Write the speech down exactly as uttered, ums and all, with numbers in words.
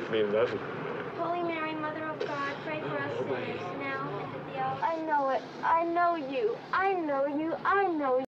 mean nothing. Holy Mary, Mother of God, pray for us sinners, now and at the hour. I know it. I know you. I know you. I know you.